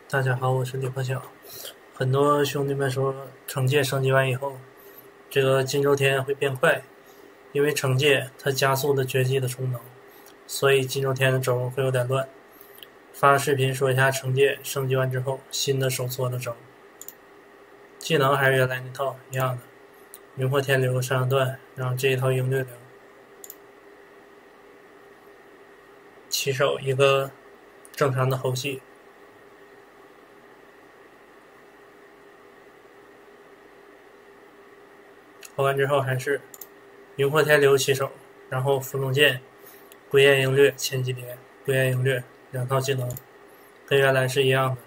大家好，我是李克晓。很多兄弟们说，惩戒升级完以后，这个金周天会变快，因为惩戒它加速的绝技的充能，所以金周天的轴会有点乱。发个视频说一下惩戒升级完之后新的手搓的轴。技能还是原来那套一样的，云惑天流上段，然后这一套鹰掠流，起手一个正常的猴系。投完之后还是云惑天流起手，然后伏龙剑、归雁鹰掠、千级蝶、归雁鹰掠两套技能，跟原来是一样的。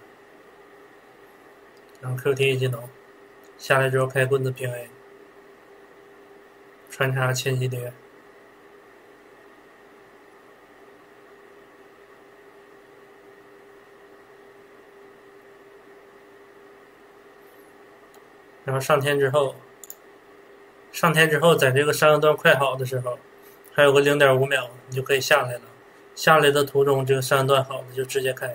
然后 QT 技能下来之后开棍子平 A， 穿插千级蝶，然后上天之后在这个上一段快好的时候，还有个 0.5 秒你就可以下来了。下来的途中这个上一段好的就直接开，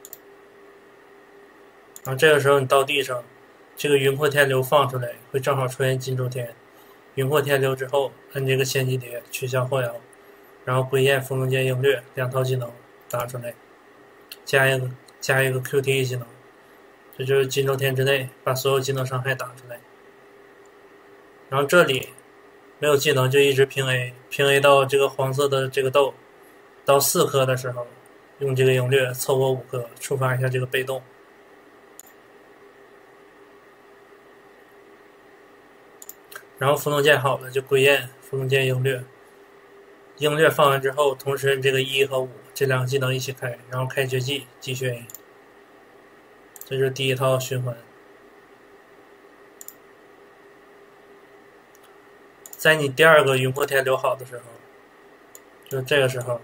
然后这个时候你到地上，这个云惑天流放出来会正好出现金周天。云惑天流之后按这个千级蝶取消后摇，然后归雁风龙剑鹰掠两套技能打出来，加一个 QT 技能，这就是金周天之内把所有技能伤害打出来。然后这里没有技能就一直平 A， 平 A 到这个黄色的这个豆到4颗的时候，用这个鹰掠凑合5颗触发一下这个被动，然后伏龙剑好了就归雁伏龙剑鹰掠，鹰掠放完之后同时这个1和5这两个技能一起开，然后开绝技继续 A， 这就是第一套循环。在你第二个云惑天流好的时候，就这个时候，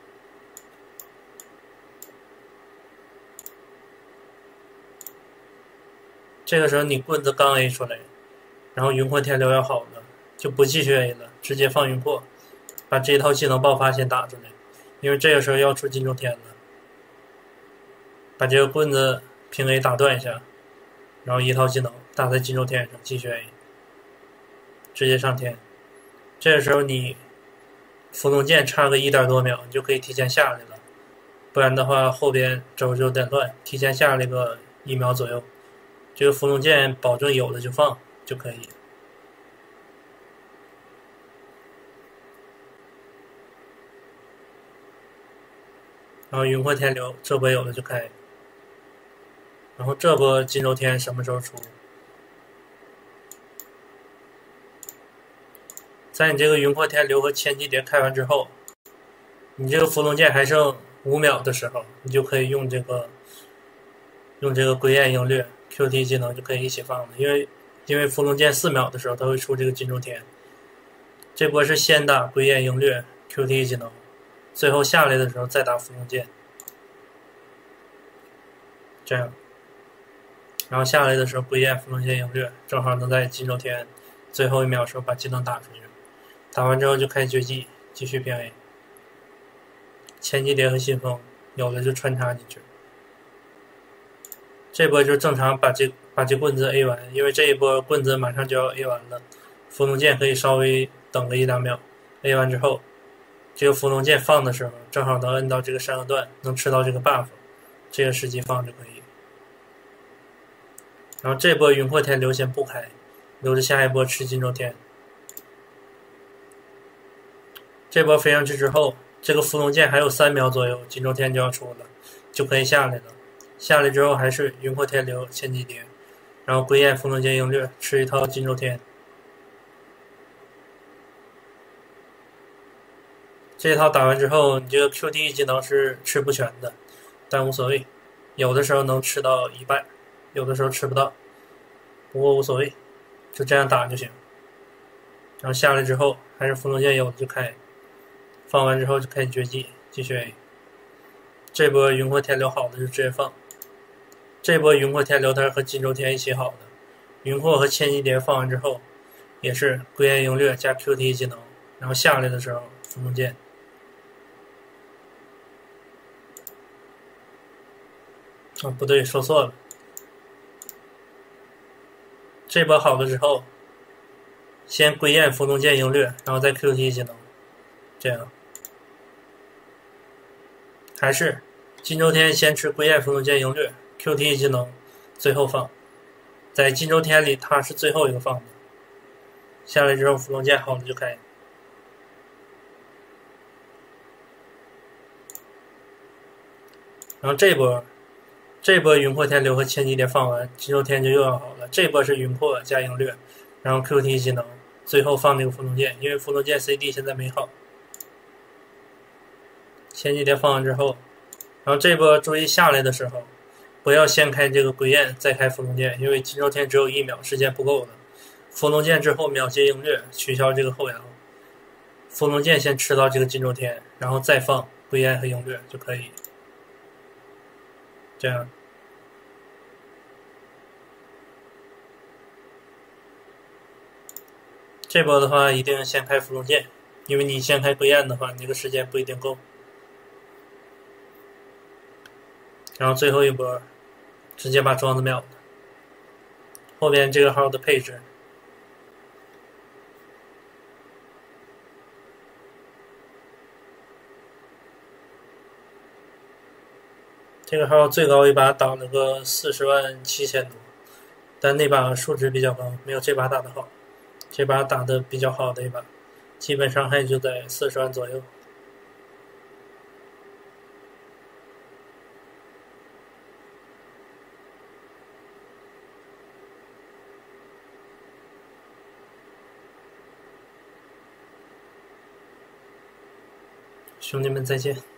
你棍子刚 A 出来，然后云惑天流要好了，就不继续 A 了，直接放云惑，把这一套技能爆发先打出来，因为这个时候要出金周天了，把这个棍子平 A 打断一下，然后一套技能打在金周天上继续 A， 直接上天。这个时候你伏龙剑差个1点多秒，你就可以提前下来了，不然的话后边轴就有点乱，提前下来个1秒左右，这个伏龙剑保证有的就放就可以。然后云惑天流这波有的就开，然后这波金周天什么时候出？在你这个云惑天流和千级蝶开完之后，你这个伏龙剑还剩5秒的时候，你就可以用这个归雁鹰掠 QT 技能就可以一起放了，因为伏龙剑4秒的时候它会出这个金周天，这波是先打归雁鹰掠 QT 技能，最后下来的时候再打伏龙剑，这样，然后下来的时候归雁伏龙剑鹰掠正好能在金周天最后1秒的时候把技能打出去，打完之后就开绝技继续平 A， 千级蝶和信封有的就穿插进去，这波就正常把这棍子 A 完，因为这一波棍子马上就要 A 完了，伏龙剑可以稍微等个1-2秒 ，A 完之后，这个伏龙剑放的时候正好能摁到这个3个段，能吃到这个 buff， 这个时机放就可以。然后这波云惑天流先不开，留着下一波吃金周天。这波飞上去之后，这个伏龙剑还有3秒左右，金周天就要出了，就可以下来了。下来之后还是云惑天流千级蝶，然后归雁伏龙剑鹰掠吃一套金周天。这一套打完之后，你这个 QT 技能是吃不全的，但无所谓，有的时候能吃到一半，有的时候吃不到，不过无所谓，就这样打就行。然后下来之后还是伏龙剑有的就开，放完之后就开绝技继续 A。这波云惑天流好的就直接放，这波云惑天流它是和金周天一起好的，云惑和千级蝶放完之后，也是归雁鹰掠加 QT 技能，然后下来的时候伏龙剑。 啊，不对，说错了。这波好了之后，先归雁伏龙剑英略，然后再 QT 技能，这样。还是金周天先吃归雁伏龙剑英略 ，QT 技能最后放。在金周天里，它是最后一个放的。下来之后，伏龙剑好了就开。然后这波云破天流和千机蝶放完，金周天就又要好了。这波是云破加英略，然后 QT 技能，最后放那个伏龙剑，因为伏龙剑 CD 现在没好。千机蝶放完之后，然后这波注意下来的时候，不要先开这个归雁，再开伏龙剑，因为金周天只有1秒，时间不够了。伏龙剑之后秒接英略，取消这个后摇。伏龙剑先吃到这个金周天，然后再放归雁和英略就可以。这样。这波的话一定先开伏龙剑，因为你先开归雁的话，你这个时间不一定够。然后最后一波直接把庄子秒了。后边这个号的配置，这个号最高一把打了个40.7万多，但那把数值比较高，没有这把打的好。这把打的比较好的一把，基本伤害就在40万左右。兄弟们再见。